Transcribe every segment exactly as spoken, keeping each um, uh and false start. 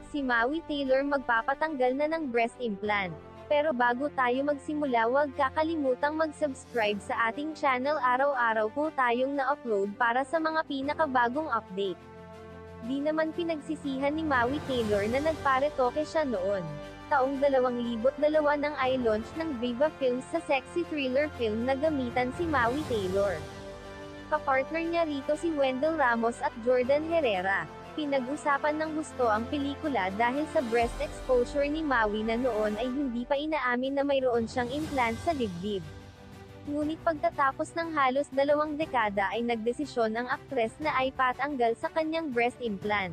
Si Maui Taylor magpapatanggal na ng breast implant. Pero bago tayo magsimula, huwag kakalimutang mag-subscribe sa ating channel. Araw-araw po tayong na-upload para sa mga pinakabagong update. Di naman pinagsisihan ni Maui Taylor na nagparetoke siya noon. Taong dalawang libo't dalawa nang i-launch ng Viva Films sa sexy thriller film na gamitan si Maui Taylor. Kapartner niya rito si Wendell Ramos at Jordan Herrera. Pinag-usapan ng gusto ang pelikula dahil sa breast exposure ni Maui na noon ay hindi pa inaamin na mayroon siyang implant sa dibdib. Ngunit pagtatapos ng halos dalawang dekada ay nagdesisyon ang aktres na ipatanggal sa kanyang breast implant.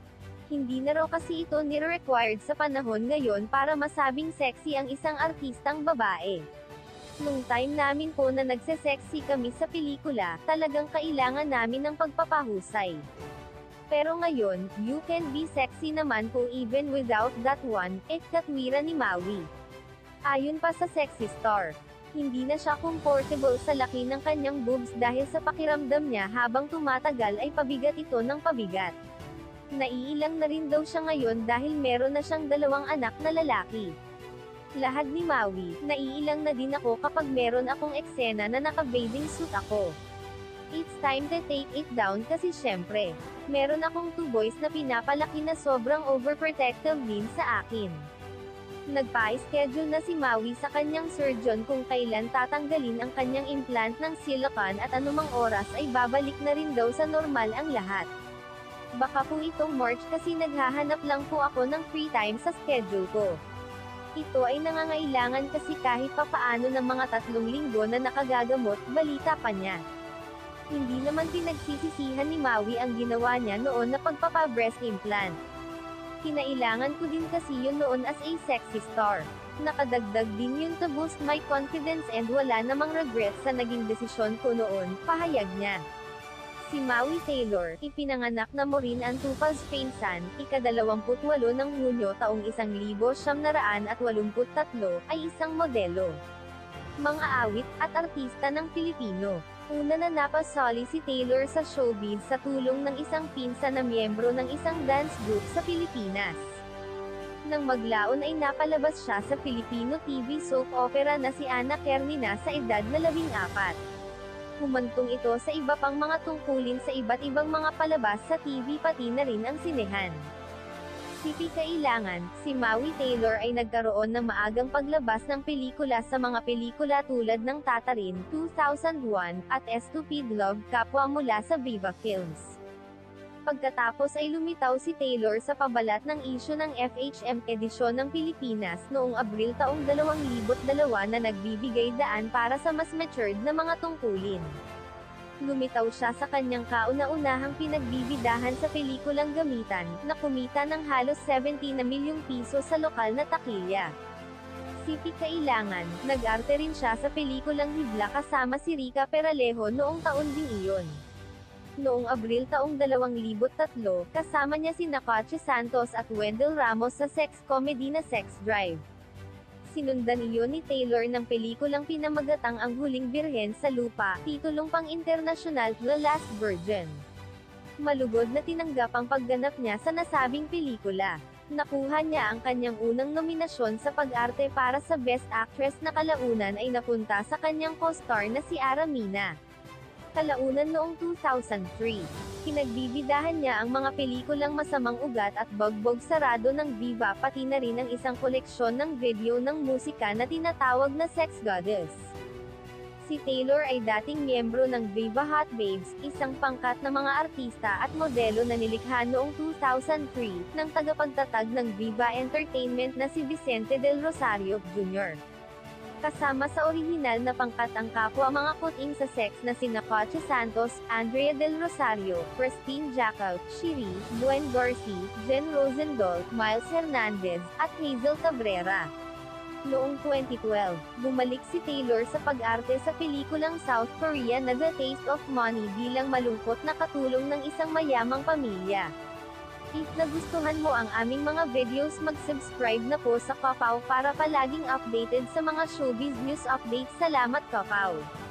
Hindi na raw kasi ito nire-required sa panahon ngayon para masabing sexy ang isang artistang babae. Nung time namin po na nagse-sexy kami sa pelikula, talagang kailangan namin ng pagpapahusay. Pero ngayon, you can be sexy naman po even without that one, eh, katwiran ni Maui. Ayon pa sa Sexy Star, hindi na siya comfortable sa laki ng kanyang boobs dahil sa pakiramdam niya habang tumatagal ay pabigat ito ng pabigat. Naiilang na rin daw siya ngayon dahil meron na siyang dalawang anak na lalaki. Lahad ni Maui, naiilang na din ako kapag meron akong eksena na naka-bathing suit ako. It's time to take it down kasi syempre, meron akong two boys na pinapalaki na sobrang overprotective din sa akin. Nagpa-schedule na si Maui sa kanyang surgeon kung kailan tatanggalin ang kanyang implant ng silicone at anumang oras ay babalik na rin daw sa normal ang lahat. Baka po itong March kasi naghahanap lang po ako ng free time sa schedule ko. Ito ay nangangailangan kasi kahit papaano ng mga tatlong linggo na nakagagamot, balita pa niya. Hindi naman pinagsisisihan ni Maui ang ginawa niya noon na pagpapa-breast implant. Kinailangan ko din kasi yun noon as a sexy star. Nakadagdag din yun to boost my confidence and wala namang regret sa naging desisyon ko noon, pahayag niya. Si Maui Taylor, ipinanganak na Morin Antupas Painsan, ikadalawamput walo ng Hunyo taong isang libo siyam na raan at walumput tatlo, ay isang modelo, mga awit, at artista ng Pilipino. Una na napasali si Taylor sa showbiz sa tulong ng isang pinsan na miyembro ng isang dance group sa Pilipinas. Nang maglaon ay napalabas siya sa Filipino T V soap opera na si Ana Kernina sa edad na labing apat. Humantong ito sa iba pang mga tungkulin sa iba't ibang mga palabas sa T V pati na rin ang sinehan. Sipi kailangan, si Maui Taylor ay nagkaroon ng maagang paglabas ng pelikula sa mga pelikula tulad ng Tatarin, two thousand one, at Stupid Love, Kapwa mula sa Viva Films. Pagkatapos ay lumitaw si Taylor sa pabalat ng issue ng F H M edisyon ng Pilipinas noong Abril taong dalawang libo't dalawa na nagbibigay daan para sa mas matured na mga tungkulin. Lumitaw siya sa kanyang kauna-unahang pinagbibidahan sa pelikulang Gamitan, na kumita ng halos seventy na milyong piso sa lokal na takilya. Sipi kailangan, nag-arte rin siya sa pelikulang Hibla kasama si Rica Peralejo noong taon ding iyon. Noong Abril taong dalawang libo't tatlo, kasama niya sina Cache Santos at Wendell Ramos sa sex comedy na Sex Drive. Sinundan iyon ni Taylor ng pelikulang pinamagatang Ang Huling Birhen sa Lupa, titulong pang-internasyonal, The Last Virgin. Malugod na tinanggap ang pagganap niya sa nasabing pelikula. Nakuha niya ang kanyang unang nominasyon sa pag-arte para sa Best Actress na kalaunan ay napunta sa kanyang co-star na si Ara Mina. Kalaunan noong two thousand three. Pinagbibidahan niya ang mga pelikulang Masamang Ugat at Bugbog Sarado ng Viva pati na rin ang isang koleksyon ng video ng musika na tinatawag na Sex Goddess. Si Taylor ay dating miyembro ng Viva Hot Babes, isang pangkat na mga artista at modelo na nilikha noong two thousand three, ng tagapagtatag ng Viva Entertainment na si Vicente Del Rosario, Junior Kasama sa orihinal na pangkat ang kapwa mga kuting sa sex na sina Cache Santos, Andrea Del Rosario, Christine Jacob, Shiri, Gwen Garci, Jen Rosendahl, Miles Hernandez, at Hazel Cabrera. Noong twenty twelve, bumalik si Taylor sa pag-arte sa pelikulang South Korea na The Taste of Money bilang malungkot na katulong ng isang mayamang pamilya. If nagustuhan mo ang aming mga videos, mag-subscribe na po sa Kapaw para palaging updated sa mga showbiz news updates. Salamat Kapaw!